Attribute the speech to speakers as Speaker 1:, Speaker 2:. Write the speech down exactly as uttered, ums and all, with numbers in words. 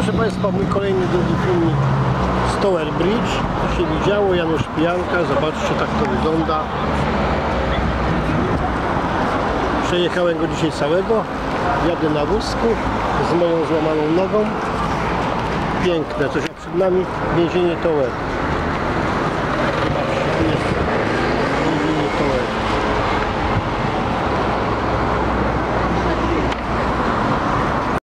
Speaker 1: Proszę Państwa, mój kolejny drugi filmik z Tower Bridge. To się widziało, Janusz Pijanka, zobaczcie, tak to wygląda. Przejechałem go dzisiaj całego, jadę na wózku z moją złamaną nogą. Piękne, coś, a przed nami więzienie Tower.